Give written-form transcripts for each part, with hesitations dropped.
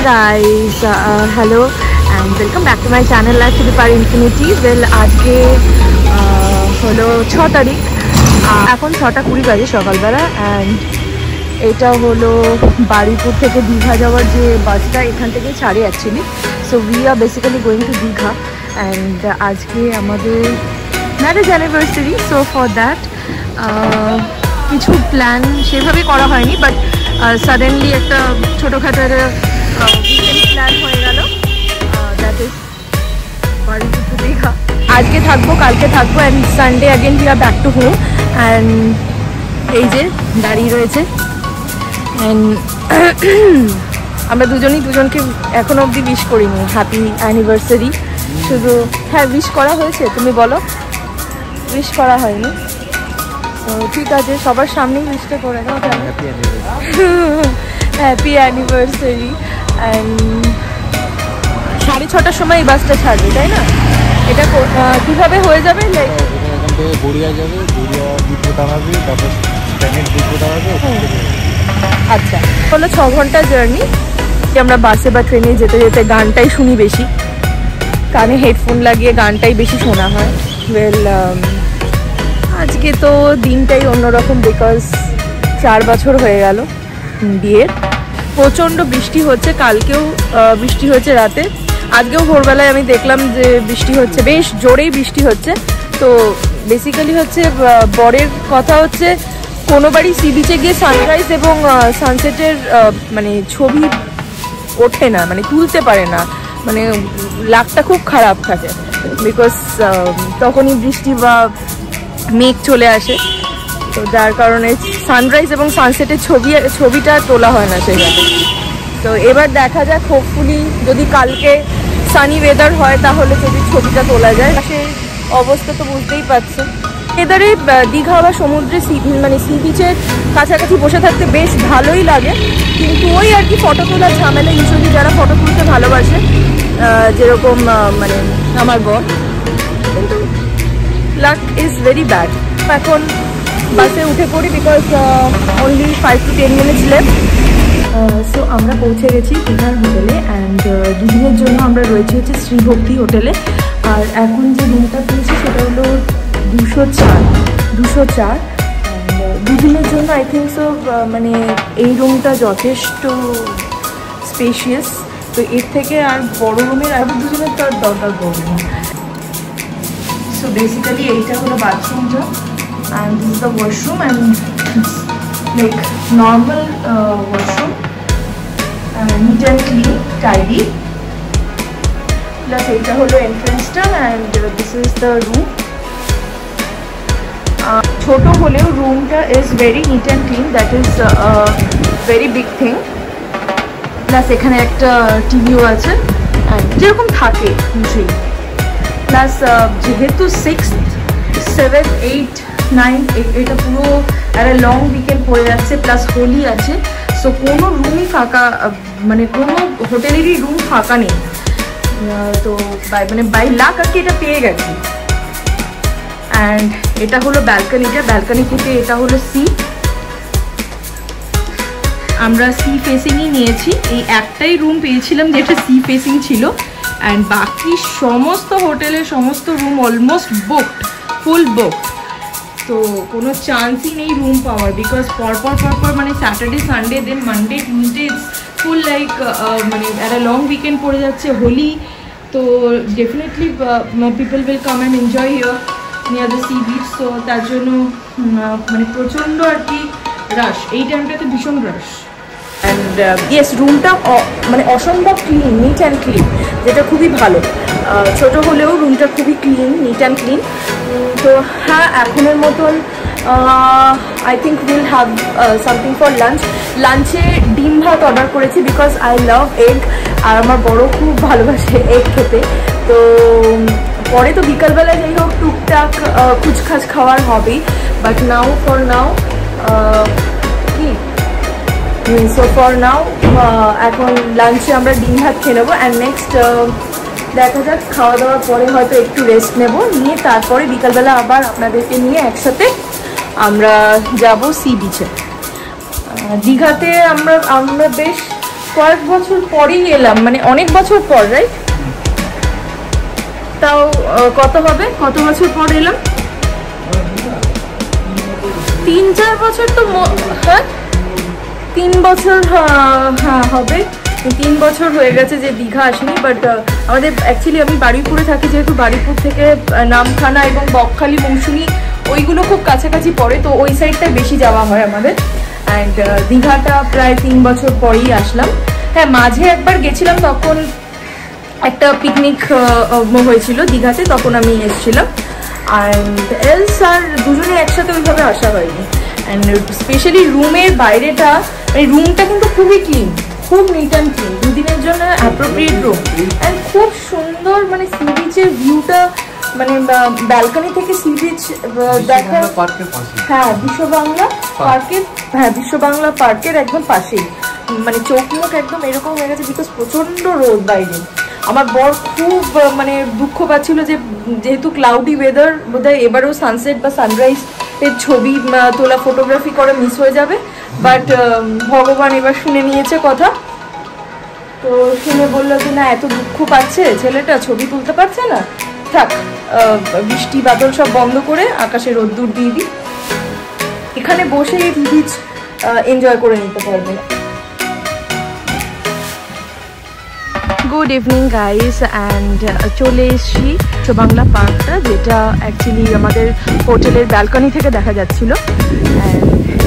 guys, hello and welcome back to my channel Life to the Power Infinity. Well, আজকে হলো 6 তারিখ, এখন 6টা 20 বাজে সকালবেলা and এটা হলো বাড়িপুর থেকে দীঘা যাওয়ার যে বাসটা এখান থেকে ছাড়ে actually. So we are basically going to Digha and আজকে আমাদের marriage anniversary. So for that কিছু প্ল্যান সেভাবে করা হয়নি, বাট সাডেনলি একটা ছোটোখাটো উইকেন্ড প্ল্যান হয়ে গেল, that is Baruipur to Digha. আজকে থাকবো, কালকে থাকবো and Sunday again we are back to home. And এই যে দাঁড়িয়ে রয়েছে অ্যান্ড আমরা দুজনকে এখনো অবধি উইশ করিনি হ্যাপি অ্যানিভার্সারি। শুধু হ্যাঁ উইশ করা হয়েছে, তুমি বলো? উইশ করা হয়নি, তো ঠিক আছে সবার সামনেই উইশটা করে দাও। Happy anniversary. অ্যান্ড 6:30টার সময় এই বাসটা ছাড়বে, তাই না? এটা কীভাবে হয়ে যাবে? লাইক গড়িয়া যাবে, গড়িয়া ডিপো দাঁড়াবে, তারপর ট্রেনের ডিপো দাঁড়াবে। আচ্ছা, হলো 6 ঘন্টা জার্নি। আমরা বাসে বা ট্রেনে যেতে যেতে গানটাই শুনি বেশি, কানে হেডফোন লাগিয়ে গানটাই বেশি শোনা হয়। ওয়েল, আজকে তো দিনটাই অন্যরকম, বিকজ 4 বছর হয়ে গেল বিয়ের। প্রচণ্ড বৃষ্টি হচ্ছে, কালকেও বৃষ্টি হয়েছে রাতে, আজকেও ভোরবেলায় আমি দেখলাম যে বৃষ্টি হচ্ছে, বেশ জোরেই বৃষ্টি হচ্ছে। তো বেসিক্যালি হচ্ছে বরের কথা হচ্ছে কোনো বাড়ি সি বিচে গিয়ে সানরাইজ এবং সানসেটের মানে ছবি ওঠে না, মানে তুলতে পারে না, মানে লাকটা খুব খারাপ থাকে, বিকজ তখনই বৃষ্টি বা মেঘ চলে আসে। তো যার কারণে সানরাইজ এবং সানসেটের ছবিটা তোলা হয় না সেখানে। তো এবার দেখা যাক, হোপফুলি যদি কালকে সানি ওয়েদার হয় তাহলে যদি ছবিটা তোলা যায়। সেই অবস্থা তো বুঝতেই পারছে। এদারে দীঘা বা সমুদ্রে মানে সি বিচের কাছাকাছি বসে থাকতে বেশ ভালোই লাগে, কিন্তু ওই আর কি ফটো তোলার ঝামেলা। ইউজুয়ালি যারা ফটো তুলতে ভালোবাসে, যেরকম মানে আমার বর, কিন্তু লাক ইজ ভেরি ব্যাড। এখন বাসে উঠে পড়ি, because only 5 to 10 minutes left. So আমরা পৌঁছে গেছি দীঘার হোটেলে অ্যান্ড দুদিনের জন্য আমরা রয়েছি হচ্ছে শ্রীভক্তি হোটেলে। আর এখন যে রুমটা পেয়েছি সেটা হলো 204 দুদিনের জন্য। আই থিঙ্ক সো মানে এই রুমটা যথেষ্ট স্পেশিয়াস, তো এর থেকে আর বড় রুমের আর দুজনের তো আর দরকার পড়বে না। সো বেসিক্যালি এইটা হলো বাথরুমটা and this is the washroom and like normal washroom, neat and clean, tidy. Plus এইটা হলো এন্ট্রেন্সটা and this is the room. ছোট হলেও রুমটা is very neat and clean, that is very big thing. Plus এখানে একটা টিভিও আছে যেরকম থাকে ইউজুয়ালি। প্লাস যেহেতু 6th, 7th, 8th, 9th এটা পুরো একটা লং উইকেন্ড পড়ে যাচ্ছে, প্লাস হোলি আছে। সো কোনো রুমই ফাঁকা, মানে কোনো হোটেলেরই রুম ফাঁকা নেই। তো মানে বাই লাক আর কি এটা পেয়ে গেছি। অ্যান্ড এটা হলো ব্যালকনিটা, ব্যালকনি থেকে এটা হলো সি। আমরা সি ফেসিংই নিয়েছি, এই একটাই রুম পেয়েছিলাম যেটা সি ফেসিং ছিল, অ্যান্ড বাকি সমস্ত হোটেলের সমস্ত room almost booked, full booked. তো কোনো চান্সই নেই রুম পাওয়ার, বিকজ পরপর মানে Saturday, Sunday, then Monday, Tuesday full like মানে একটা লং উইকেন্ড পড়ে যাচ্ছে, হোলি। তো definitely people will come and enjoy here near the sea beach. So তার জন্য মানে প্রচণ্ড আর কি রাশ, এই টাইমটাতে ভীষণ রাশ। অ্যান্ড ইয়েস, রুমটা মানে অসম্ভব ক্লিন, নিট অ্যান্ড ক্লিন, যেটা খুবই ভালো। ছোট হলেও রুমটা খুবই ক্লিন, নিট অ্যান্ড ক্লিন। তো হ্যাঁ, এখনের মতন I think will have something for lunch. লাঞ্চে ডিম ভাত অর্ডার করেছি, বিকজ আই লাভ এগ, আর আমার বড় খুব ভালোবাসে এগ খেতে। তো পরে তো বিকালবেলা যাই হোক টুকটাক কুচখাচ খাওয়ার হবেই, বাট নাও ফর নাও কি সো ফর নাও এখন লাঞ্চে আমরা ডিম ভাত খেয়ে নেবো। অ্যান্ড নেক্সট দেখা যাক, খাওয়া দাওয়ার পরে হয়তো একটু রেস্ট নেব, নিয়ে তারপরে বিকালবেলা আবার আপনাদেরকে নিয়ে একসাথে আমরা যাব সি বিচে। দীঘাতে আমরা বেশ কয়েক বছর পরেই এলাম, মানে অনেক বছর পর, রাইট? তাও কত হবে, কত বছর পর এলাম? 3-4 বছর তো, হ্যাঁ 3 বছর, হ্যাঁ হবে 3 বছর হয়ে গেছে যে দীঘা আসিনি। বাট আমাদের অ্যাকচুয়ালি আমি বারুইপুরে থাকি, যেহেতু বারুইপুর থেকে নামখানা এবং বকখালি, মৌসুমী ওইগুলো খুব কাছাকাছি পড়ে, তো ওই সাইডটায় বেশি যাওয়া হয় আমাদের। অ্যান্ড দীঘাটা প্রায় 3 বছর পরেই আসলাম। হ্যাঁ, মাঝে একবার গেছিলাম, তখন একটা পিকনিক হয়েছিল দীঘাতে, তখন আমি এসেছিলাম। অ্যান্ড এলস আর দুজনে একসাথে ওইভাবে আসা হয়নি। অ্যান্ড স্পেশালি রুমের বাইরেটা, মানে রুমটা কিন্তু খুবই ক্লিন, খুব নিট অ্যান্ড ক্লিন, 2 দিনের জন্য অ্যাপ্রোপ্রিয়েট রুম। অ্যান্ড খুব সুন্দর, মানে সি বিচের ভিউটা, মানে ব্যালকনি থেকে সি বিচ দেখা। হ্যাঁ, বিশ্ববাংলা পার্কের, হ্যাঁ বিশ্ববাংলা পার্কের একদম পাশেই, মানে চোখ মুখ একদম এরকম হয়ে গেছে, বিকজ প্রচণ্ড রোদ বাইরে। আমার বর খুব মানে দুঃখ পাচ্ছিল যে যেহেতু ক্লাউডি ওয়েদার, বোধহয় এবারেও সানসেট বা সানরাইজ এর ছবি তোলা, ফটোগ্রাফি করে মিস হয়ে যাবে। বাট ভগবান এবার শুনে নিয়েছে কথা, তো শুনে বললো যে না, এত দুঃখ পাচ্ছে ছেলেটা, ছবি তুলতে পারছে না, থাক বৃষ্টি বাদল সব বন্ধ করে আকাশে রোদ্দুর দিয়ে দিই, এখানে বসে এই বিচ এনজয় করে নিতে পারবে। গুড ইভিনিং গাইস, অ্যান্ড চলে এসেছি বাংলা পার্কটা, যেটা অ্যাকচুয়ালি আমাদের হোটেলের ব্যালকনি থেকে দেখা যাচ্ছিল। অ্যান্ড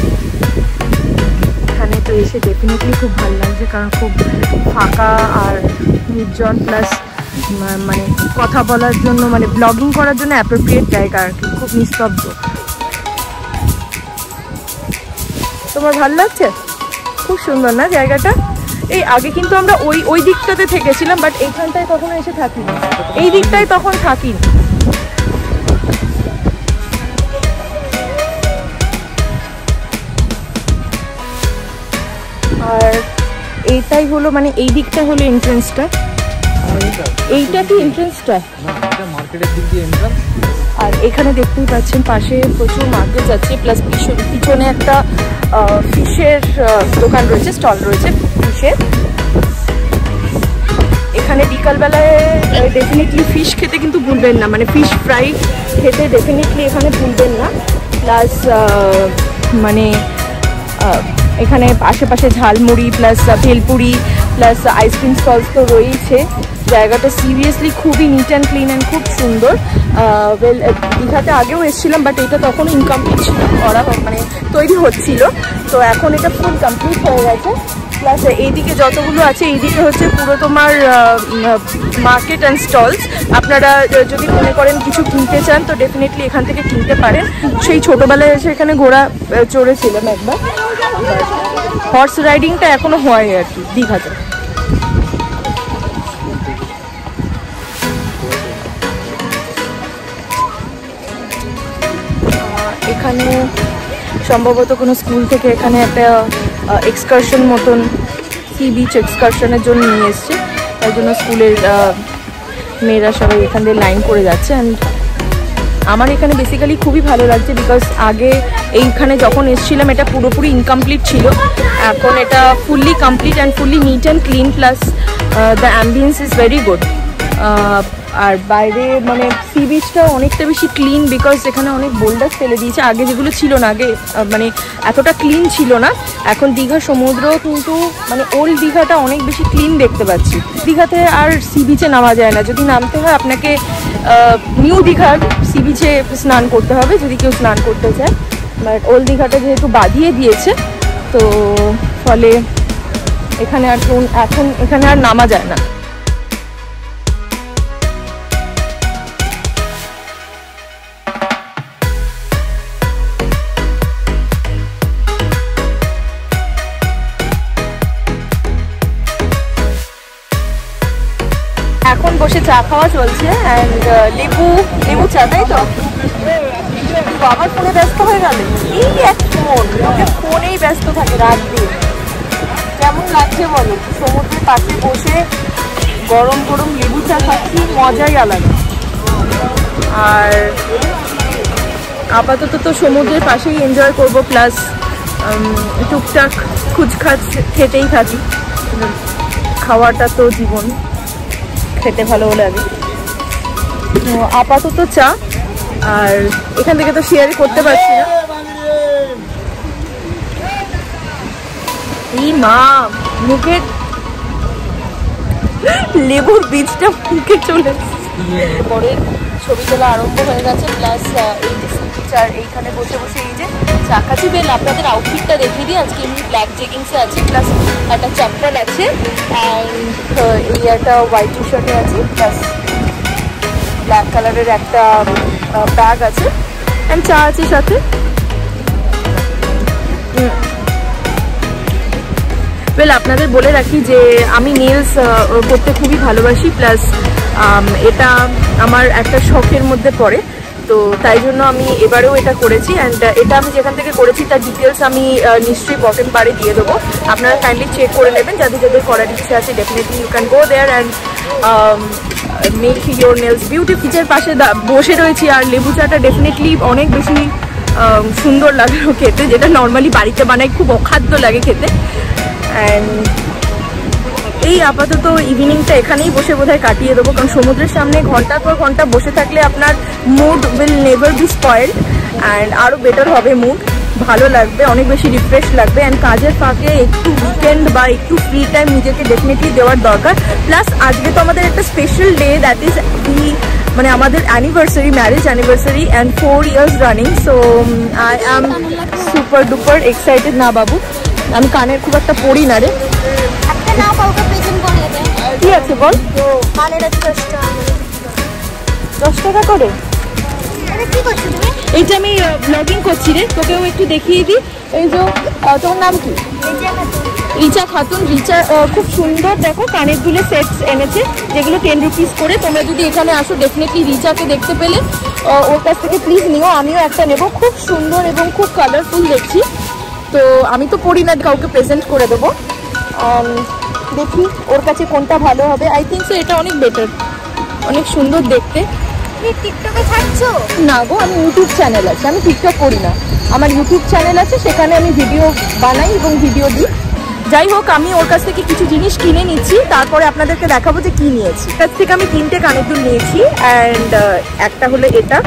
এখানে তো এসে ডেফিনেটলি খুব ভালো লাগছে, কারণ খুব ফাঁকা আর নির্জন, প্লাস মানে কথা বলার জন্য, মানে ব্লগিং করার জন্য অ্যাপ্রোপ্রিয়েট জায়গা আর কি, খুব নিস্তব্ধ। তোমার ভালো লাগছে? খুব সুন্দর না জায়গাটা? এই আগে কিন্তু আমরা ওই দিকটাতে থেকেছিলাম, বাট এইখানটায় কখনো এসে থাকিনি, এই দিকটায় তখন থাকিনি। আর এইটাই হলো, মানে এই দিকটা হলো এন্ট্রেন্সটা, এইটা কি এন্ট্রেন্সটা? আর এখানে দেখতেই পাচ্ছেন পাশে প্রচুর মার্কেট যাচ্ছে, প্লাস পিছনে একটা ফিশের দোকান রয়েছে, স্টল রয়েছে ফিশের। এখানে বিকালবেলায় ডেফিনেটলি ফিশ খেতে কিন্তু ভুলবেন না, মানে ফিশ ফ্রাই খেতে ডেফিনেটলি এখানে ভুলবেন না। প্লাস মানে এখানে আশেপাশে jhalmuri, plus bhelpuri, plus ice cream stalls তো রয়েছে। জায়গাটা সিরিয়াসলি খুবই নিট অ্যান্ড ক্লিন অ্যান্ড খুব সুন্দর। দীঘাতে আগেও এসেছিলাম, বাট এটা তখন ইনকমপ্লিট ছিল, করা মানে তৈরি হচ্ছিল, তো এখন এটা ফুল কমপ্লিট হয়ে গেছে। প্লাস এইদিকে যতগুলো আছে, এইদিকে হচ্ছে পুরো তোমার মার্কেট অ্যান্ড স্টলস। আপনারা যদি মনে করেন কিছু কিনতে চান, তো ডেফিনেটলি এখান থেকে কিনতে পারেন। সেই ছোটোবেলায় এসে এখানে ঘোড়া চড়েছিলাম একবার, হর্স রাইডিংটা এখনো হয় আর কি দীঘাতে। এখানে সম্ভবত কোনো স্কুল থেকে এখানে একটা এক্সকারশন মতন, সি বিচ এক্সকারশনের জন্য নিয়ে এসছে, তাই জন্য স্কুলের মেয়েরা সবাই এখান দিয়ে লাইন করে যাচ্ছে। অ্যান্ড আমার এখানে বেসিক্যালি খুবই ভালো লাগছে, বিকজ আগে এইখানে যখন এসেছিলাম এটা পুরোপুরি ইনকমপ্লিট ছিল, এখন এটা fully complete and fully neat and clean, plus the ambience is very good. আর বাইরে মানে সি বিচটা অনেকটা বেশি ক্লিন, বিকজ এখানে অনেক বোল্ডার ফেলে দিয়েছে, আগে যেগুলো ছিল না, আগে মানে এতটা ক্লিন ছিল না। এখন দীঘা সমুদ্র কিন্তু মানে ওল্ড দীঘাটা অনেক বেশি ক্লিন দেখতে পাচ্ছি। দীঘাতে আর সি বিচে নামা যায় না, যদি নামতে হয় আপনাকে নিউ দীঘার সি বিচে স্নান করতে হবে যদি কেউ স্নান করতে চায়। বাট ওল্ড দীঘাটা যেহেতু বাঁধিয়ে দিয়েছে, তো ফলে এখানে আর এখন এখানে আর নামা যায় না। এখন বসে চা খাওয়া চলছে, অ্যান্ড লেবু চা, তাই তো? বাবার ফোনে ব্যস্ত হয়ে গেল, এই এক ফোনেই ব্যস্ত থাকে রাত দিন। কেমন লাগছে বলো, সমুদ্রের পাশে বসে গরম গরম লেবু চা খাচ্ছি, মজাই আলাদা। আর আপাতত তো সমুদ্রের পাশেই এনজয় করবো, প্লাস টুকটাক খুচখাচ খেতেই থাকি। খাওয়াটা তো জীবন, খেতে ভালো লাগে। তো আপাতত চা, আর এখান থেকে তো শেয়ার করতে পারছি না। এই মা, মুখে লেবুর বীজটা মুখে চলে পরের ছবি তোলা আরম্ভ হয়ে গেছে। প্লাস এই যে চার এইখানে বসে বসে এই যে চা খাচ্ছি। বেল আপনাদের আউটফিটটা দেখিয়ে দিই। আজকে এমনি ব্ল্যাক জেগিংসে আছে, প্লাস একটা চ্যাপ্টার আছে, অ্যান্ড এই একটা হোয়াইট টি শার্টে আছে, প্লাস ব্ল্যাক কালারের একটা ব্যাগ আছে, অ্যান্ড চা আছে সাথে। ওয়েল, আপনাদের বলে রাখি যে আমি নেলস করতে খুবই ভালোবাসি, প্লাস এটা আমার একটা শখের মধ্যে পড়ে। তো তাই জন্য আমি এবারেও এটা করেছি, অ্যান্ড এটা আমি যেখান থেকে করেছি তার ডিটেলস আমি নিশ্চয়ই বটম বারে দিয়ে দেবো। আপনারা কাইন্ডলি চেক করে নেবেন, যাদের যাদের করার ইচ্ছে আছে definitely you can go there and make your nails beauty. ফিচার পাশে বসে রয়েছি, আর লেবু চাটা ডেফিনেটলি অনেক বেশি সুন্দর লাগলো খেতে, যেটা নর্মালি বাড়িতে বানাই খুব অখাদ্য লাগে খেতে। অ্যান্ড এই আপাতত ইভিনিংটা এখানেই বসে বোধহয় কাটিয়ে দেবো, কারণ সমুদ্রের সামনে ঘন্টার পর ঘন্টা বসে থাকলে আপনার mood will never be spoiled, and আরও বেটার হবে মুড, ভালো লাগবে, অনেক বেশি রিফ্রেশ লাগবে। অ্যান্ড কাজের ফাঁকে একটু উইকেন্ড বা একটু ফ্রি টাইম নিজেকে ডেফিনেটলি দেওয়ার দরকার। প্লাস আজকে তো আমাদের একটা স্পেশাল ডে, দ্যাট ইজ মানে আমাদের anniversary, marriage anniversary, and 4 years running. So I am super duper excited. না বাবু, আমি কানের খুব একটা পড়ি না রে। কি আছে বল? 10 টাকা করে। এই যে আমি ব্লগিং করছি রে, তোকেও একটু দেখিয়ে দিই। এই যে তোমার নাম কি? রিচা খাতুন। রিচা খুব সুন্দর, দেখো কানের দুলে সেটস এনেছে, যেগুলো 10 rupees করে। তোমরা যদি এখানে আসো ডেফিনেটলি রিচাকে দেখতে পেলে ওর কাছ থেকে প্লিজ নিও। আমিও একটা নেব, খুব সুন্দর এবং খুব কালারফুল দেখছি। তো আমি তো পড়ি না, কাউকে প্রেজেন্ট করে দেবো। দেখি ওর কাছে কোনটা ভালো হবে। আই থিঙ্ক সো এটা অনেক বেটার, অনেক সুন্দর দেখতে। টিকটকে থাকছো? না গো, আমি ইউটিউব চ্যানেল আছে, আমি টিকটক করি না। আমার ইউটিউব চ্যানেল আছে, সেখানে আমি ভিডিও বানাই এবং ভিডিও দিই। যাই হোক, আমি ওর কাছ থেকে কিছু জিনিস কিনে নিচ্ছি, তারপরে আপনাদেরকে দেখাবো যে কি নিয়েছি। কাছ থেকে আমি 3টে কানের দুল নিয়েছি, অ্যান্ড একটা হলো এটা,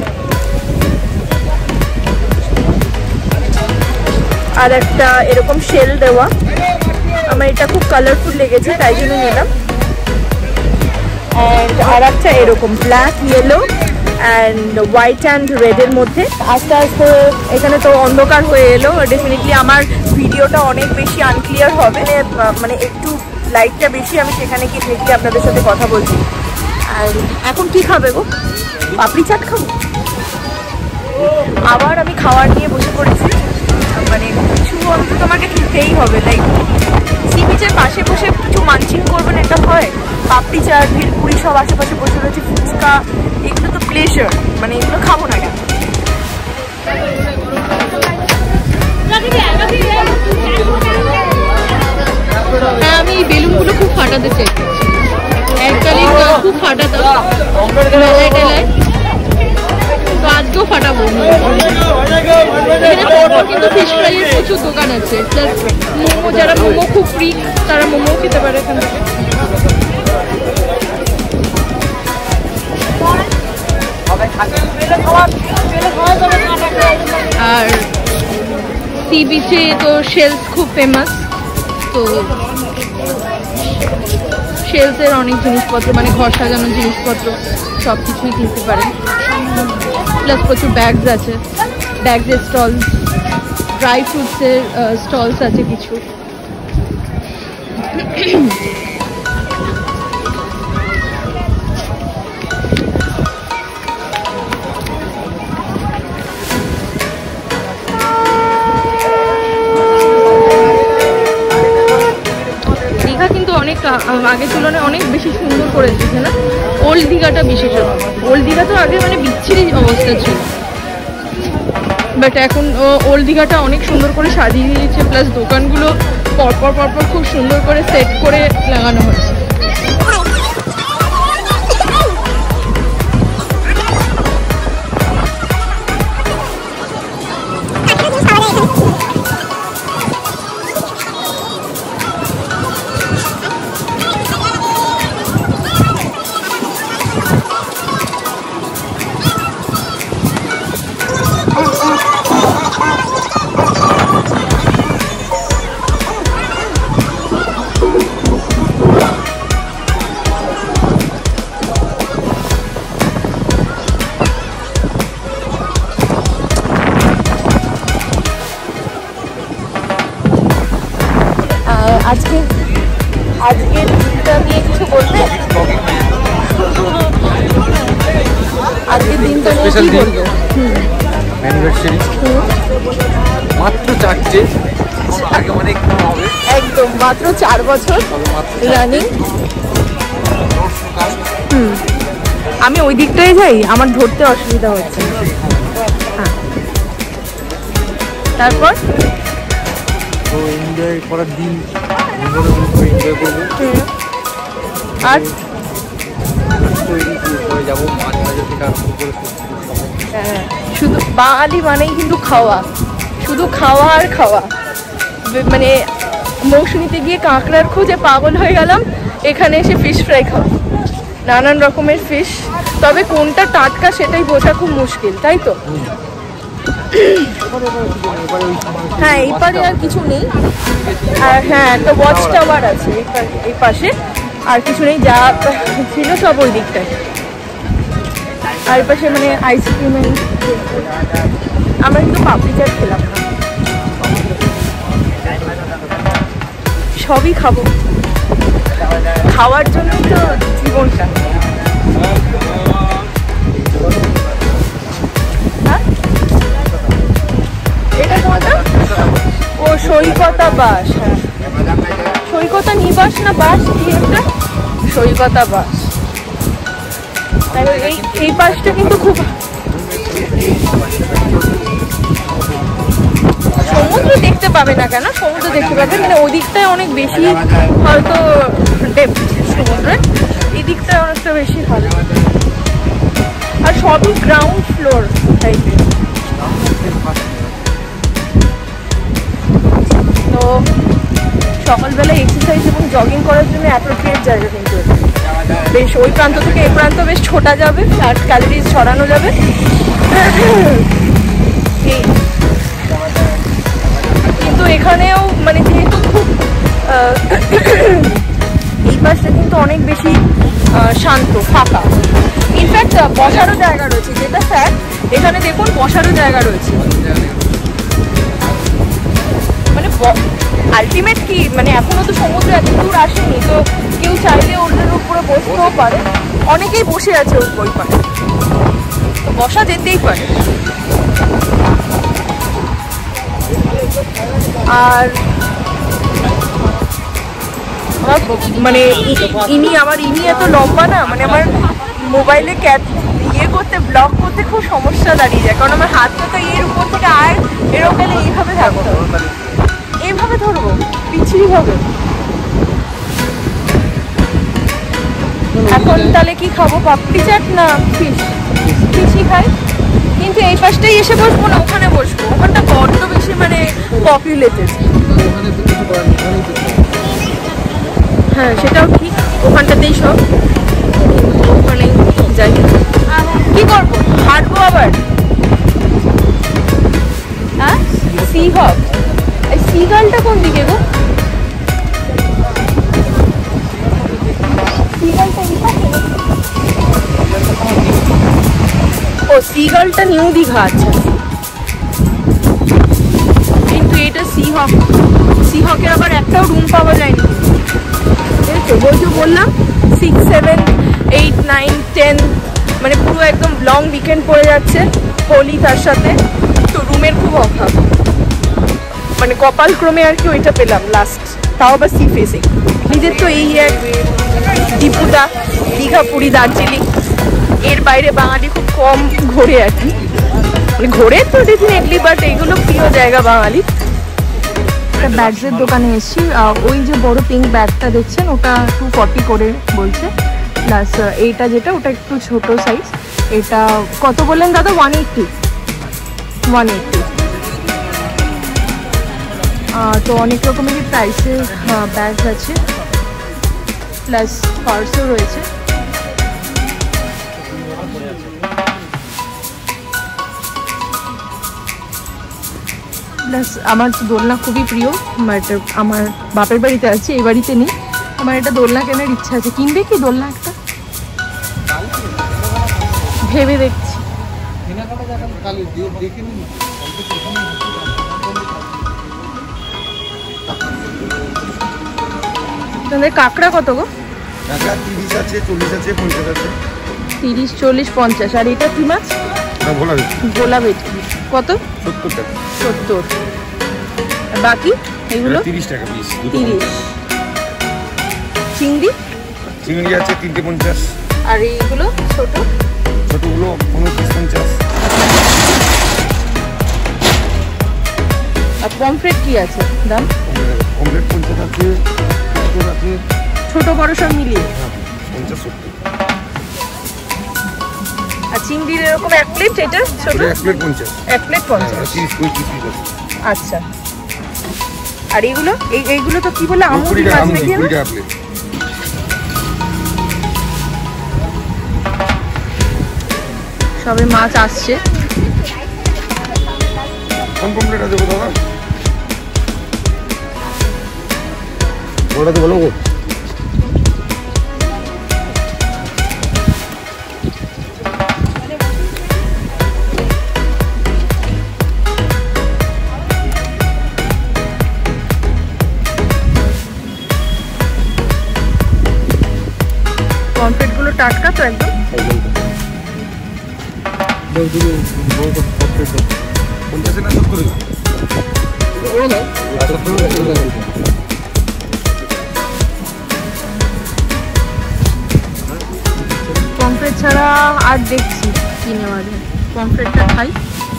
আর একটা এরকম শেল দেওয়া। আমার এটা খুব কালারফুল লেগেছে, তাই জন্য নিলাম। অ্যান্ড আর একটা এরকম black, yellow and white and রেডের মধ্যে। আস্তে আস্তে এখানে তো অন্ধকার হয়ে এলো, ডেফিনেটলি আমার ভিডিওটা অনেক বেশি আনক্লিয়ার হবে, মানে একটু লাইটটা বেশি, আমি সেখানে গিয়ে দেখি আপনাদের সাথে কথা বলছি। আর এখন কি খাবে গো? পাপড়ি চাট খাবো। আবার আমি খাওয়ার নিয়ে বসে পড়েছি, মানে কিছু অন্তত তোমাকে খেতেই হবে। লাইক সি বিচের পাশে বসে কিছু মানচিং করবেন, এটা হয়। পাপড়ি চাট, ভেলপুরি সব আশেপাশে বসে রয়েছে, ফুচকা, এগুলো তো প্লেজার, মানে এগুলো খাবো না কেন? হ্যাঁ, আমি এই বেলুনগুলো খুব ফাটাতে চাই, এককালীন খুব ফাটাতাম মেলায় টেলায়, তো আজকেও ফাটাবো। কিন্তু ফিশ ফ্রাইয়ের প্রচুর দোকান আছে, প্লাস মোমো, যারা মোমো খুব ফ্রি তারা মোমো খেতে পারে এখান থেকে। আর সি বিচে তো শেলস খুব ফেমাস, তো শেলসের অনেক জিনিসপত্র, মানে ঘর সাজানোর জিনিসপত্র সব কিছুই কিনতে পারেন। প্লাস প্রচুর ব্যাগস আছে, ব্যাগসের স্টলস, ড্রাই ফ্রুটসের স্টলস আছে কিছু। দীঘা কিন্তু অনেক আগের তুলনায় অনেক বেশি সুন্দর করে দিয়েছে না? ওল্ড দীঘাটা বিশেষত, ওল্ড দীঘা তো আগে মানে বিচ্ছিরি অবস্থা ছিল, বাট এখন ওল্ড দীঘাটা অনেক সুন্দর করে সাজিয়ে দিয়েছে, প্লাস দোকানগুলো পরপর পরপর খুব সুন্দর করে সেট করে লাগানো হয়েছে। আজকের দিনটা নিয়ে কিছু বলবে? আজকের দিনটা নিয়ে কি বলবে? অ্যানিভার্সারি মাত্র 4টে, আগে অনেক হবে। একদম মাত্র 4 বছর রানিং। আমি ওই দিকটাই যাই, আমার ধরতে অসুবিধা হচ্ছে। হ্যাঁ, তারপর তো এনজয় করার দিন, এনজয় করবো। আর যাবো মাছ বাজার থেকে আরম্ভ করে শুধু বাঙালি মানেই কিন্তু খাওয়া, শুধু খাওয়া আর খাওয়া। মানে মৌসুমীতে গিয়ে কাঁকড়ার খোঁজে পাগল হয়ে গেলাম, এখানে এসে ফিশ ফ্রাই খাওয়া, নানান রকমের ফিশ। তবে কোনটা টাটকা সেটাই বোঝা খুব মুশকিল, তাই তো? হ্যাঁ, এই পারে আর কিছু নেই। আর হ্যাঁ, একটা ওয়াচ টাওয়ার আছে এই পাশে, আর কিছু নেই। যা ছিল সব ওই দিকটায়। আর পাশে মানে আইসক্রিম, আমরা কিন্তু পাপড়ি চাট খেলাম না। সবই খাবো, খাওয়ার জন্যই তো জীবনটা। হ্যাঁ, এটা কোনটা? ও সৈকতা বাস। হ্যাঁ, সৈকতা নিবাস না বাস, কি একটা সৈকতা বাস। এই পাশটা কিন্তু খুব সমুদ্র দেখতে পাবে না কেন? সমুদ্র দেখতে পাবে, মানে ওদিকটায় অনেক বেশি হয়তো ডেপথ সমুদ্রের, এই দিকটায় অনেকটা বেশি ভালো। আর সবই গ্রাউন্ড ফ্লোর টাইপের। তো সকালবেলা এক্সারসাইজ এবং জগিং করার জন্য অ্যাপ্রোপ্রিয়েট জায়গা কিন্তু বেশ। ওই প্রান্ত থেকে এই প্রান্ত বেশ ছোটা যাবে, আর ক্যালোরিজ ছড়ানো যাবে। কিন্তু এখানেও মানে যেহেতু খুব এই পাশটা কিন্তু অনেক বেশি শান্ত, ফাঁকা। ইনফ্যাক্ট বসারও জায়গা রয়েছে, যেটা স্যার এখানে দেখুন বসারও জায়গা রয়েছে। মানে আলটিমেট কি, মানে এখনো তো সমুদ্র এত দূর আসেনি, তো কেউ চাইলে ওটার উপরে বসতেও পারে। অনেকেই বসে আছে ওই পারে, তো বসা যেতেই পারে। আর মানে ইনি এত লম্বা না, মানে আমার মোবাইলে করতে ব্লগ করতে খুব সমস্যা দাঁড়িয়ে যায়, কারণ আমার হাতটা তো এর উপর থেকে আর এরকম গেলে এইভাবে থাকবো, এইভাবে ধরবো, পিছিয়ে হবে। এখন তাহলে কি খাবো, পাপড়ি চাট না ফিশ? ফিশই খাই, কিন্তু এই পাশটাই এসে বসবো না, ওখানে বসবো। ওখানটা বড্ড বেশি মানে পপুলেটেড। হ্যাঁ, সেটাও ঠিক, ওখানটাতেই সব। ওখানে যাই, কি করবো, হাঁটবো আবার। হ্যাঁ, সি হক, এই সিগালটা কোন দিকে গো? ও সিগালটা নিউ দীঘা। আচ্ছা, কিন্তু এটা সি হকের আবার একটাও রুম পাওয়া যায়নি। ওই যে বললাম 6, 7, 8, 9, 10 মানে পুরো একদম লং উইকেন্ড পড়ে যাচ্ছে, হোলি তার সাথে, তো রুমের খুব অভাব। মানে কপাল ক্রমে আর কি ওইটা পেলাম লাস্ট, তাও আবার সি ফেসিং। নিজের তো এই এক দীপুদা, দীঘা, পুরী, দার্জিলিং, এর বাইরে বাঙালি খুব কম ঘোরে আর কি। মানে ঘোরে তো ডেফিনেটলি, বাট এইগুলো প্রিয় জায়গা বাঙালি। একটা ব্যাগসের দোকানে এসেছি, ওই যে বড় পিঙ্ক ব্যাগটা দেখছেন ওটা 240 করে বলছে, প্লাস এইটা যেটা ওটা একটু ছোট সাইজ, এটা কত বললেন দাদা? 180। তো অনেক রকমেরই প্রাইসের ব্যাগ আছে, প্লাস পার্সও রয়েছে। প্লাস আমার দোলনা খুবই প্রিয়, আমার বাপের বাড়িতে আছে, এই বাড়িতে নেই। আমার এটা দোলনা কেনার ইচ্ছা আছে। কিনবে কি দোলনা একটা? ভেবে দেখছি। তাহলে কাঁকড়া কত গো? কাঁকড়া 30 আছে, 40 আছে, 50 আছে। 30, 40, 50। আর এটা কি মাছ? ভোলা ভেটকি। ভোলা ভেটকি কত? 70 টাকা। 70। আর বাকি এগুলো 30 টাকা পিস। 30। চিংড়ি? চিংড়ি আছে 3টে 50। আর এইগুলো ছোট? ছোটগুলো 29, 50। আর পমফ্রেট কি আছে দাম? পমফ্রেট 50 আছে, 70 আছে। ছোট বড় সব মিলিয়ে? 50, 70। আর চিংড়ির এরকম 1 প্লেট এটা ছোট? 1 প্লেট 50। 1 প্লেট 50। 30, 35 পিস আছে। আচ্ছা। আর এইগুলো এইগুলো তো কি বলে আমুদি মাছ নাকি? 20 টাকা প্লেট। সবে মাছ আসছে। কোন পমফ্রেট আছে দাদা? ওটা তো বলো গো। পমফ্রেট গুলো টাটকা তো একদম? পমফ্রেট ছাড়া আর দেখছি কি নেওয়া যায়। পমফ্রেটটা খাই।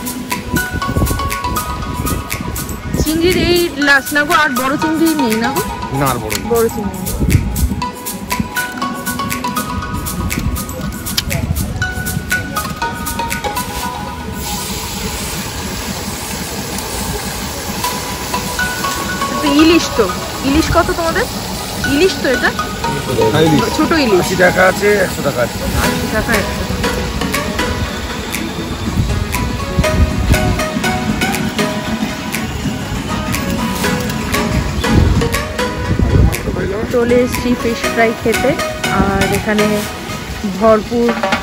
চিংড়ির এই লাস্ট না গো, আর বড় চিংড়ি নেই না গো? না আর বড় বড় চিংড়ি। ইলিশ তো, ইলিশ কত তোমাদের? ইলিশ তো এটা ছোট ইলিশ 80 টাকা আছে, 100 টাকা আছে। 80 টাকা 100। চলে এসছি ফিশ ফ্রাই খেতে। আর এখানে ভরপুর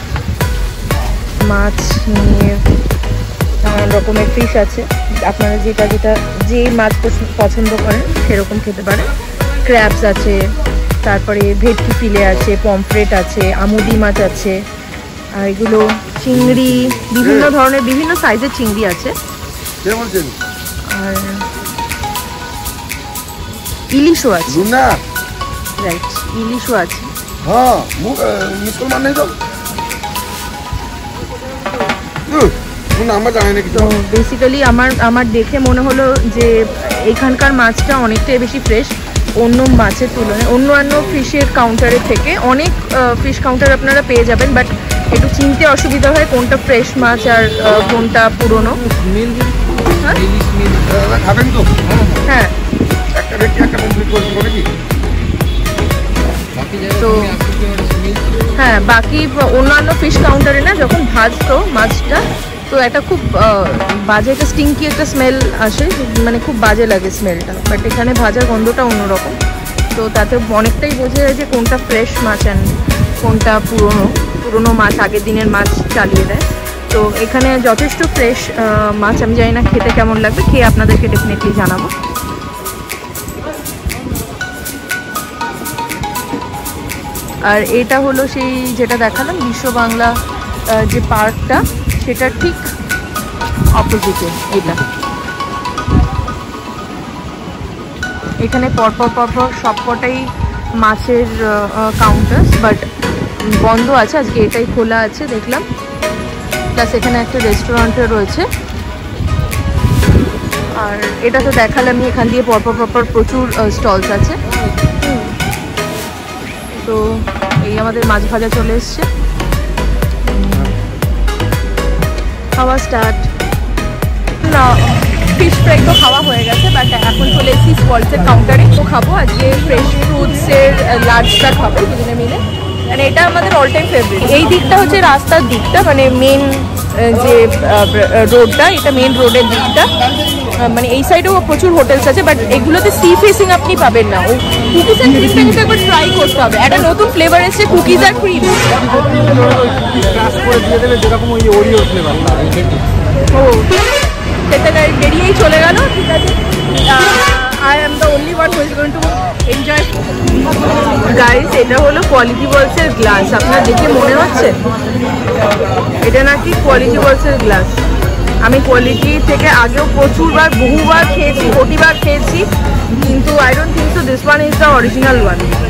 মাছ নিয়ে নানান রকমের ফিশ আছে। আপনারা যেটা যে মাছ পছন্দ করেন সেরকম খেতে পারেন। ক্র্যাবস আছে, তারপরে ভেটকি ফিলে আছে, পমফ্রেট আছে, আমুদি মাছ আছে, আর এগুলো চিংড়ি, বিভিন্ন ধরনের বিভিন্ন সাইজের চিংড়ি আছে। আর ইলিশও আছে। রাইট, ইলিশও আছে। হ্যাঁ, মুসলমান নেই তো। নাম্বার জানি না কিছু। বেসিক্যালি আমার দেখে মনে হলো যে এখানকার মাছটা অনেকটাই বেশি ফ্রেশ অন্য মাছের তুলনায়। অন্যান্য ফিশের কাউন্টারের থেকে অনেক ফিশ কাউন্টার আপনারা পেয়ে যাবেন, বাট একটু চিনতে অসুবিধা হয় কোনটা ফ্রেশ মাছ আর কোনটা পুরনো। খাবেন তো? হ্যাঁ, একটা ব্যক্তি একটা কমপ্লিট করে দেবো নাকি? তো হ্যাঁ, বাকি অন্যান্য ফিশ কাউন্টারে না যখন ভাজতো মাছটা, তো একটা খুব বাজে একটা স্টিঙ্কি একটা স্মেল আসে, মানে খুব বাজে লাগে স্মেলটা। বাট এখানে ভাজার গন্ধটা অন্যরকম, তো তাতে অনেকটাই বোঝা যায় যে কোনটা ফ্রেশ মাছ আর কোনটা পুরনো মাছ, আগের দিনের মাছ চালিয়ে দেয়। তো এখানে যথেষ্ট ফ্রেশ মাছ। আমি জানি না খেতে কেমন লাগবে, খেয়ে আপনাদেরকে ডেফিনেটলি জানাবো। আর এটা হলো সেই যেটা দেখালাম বিশ্ব বাংলা যে পার্কটা, সেটা ঠিক অপোজিটে এটা। এখানে পরপর সবকটাই মাছের কাউন্টার্স, বাট বন্ধ আছে আজকে, এটাই খোলা আছে দেখলাম। প্লাস এখানে একটা রেস্টুরেন্টও রয়েছে। আর এটা তো দেখালামই, এখান দিয়ে পরপর প্রচুর স্টলস আছে। তো এই আমাদের মাছ ভাজা চলে এসছে, খাওয়া স্টার্ট। না, ফিশ ফ্রাই তো খাওয়া হয়ে গেছে, বাট এখন চলে এসেছি স্পলসের কাউন্টারে। তো খাবো আজকে ফ্রেশ ফ্রুটসের লার্জটা খাবো দুজনে মিলে। মানে এটা আমাদের অল টাইম ফেভারিট। এই দিকটা হচ্ছে রাস্তার দিকটা, মানে মেন যে রোডটা, এটা মেন রোডের দিকটা। মানে এই সাইডেও প্রচুর হোটেলস আছে, বাট এগুলোতে সি ফেসিং আপনি পাবেন না। ও কুকিজ আর ক্রিমটা কিন্তু একবার ট্রাই করতে হবে। একটা নতুন ফ্লেভার এসেছে, কুকিজ আর ক্রিম। ও খেতে বেরিয়েই চলে গেল, ঠিক আছে। I am the only one who is going to enjoy. Guys, এটা হলো কোয়ালিটি বলসের গ্লাস। আপনার দেখে মনে হচ্ছে এটা নাকি কোয়ালিটি বলসের গ্লাস। আমি কোয়ালিটি থেকে আগেও বহুবার খেয়েছি, 40 বার খেয়েছি, কিন্তু I don't think so this one is the original one.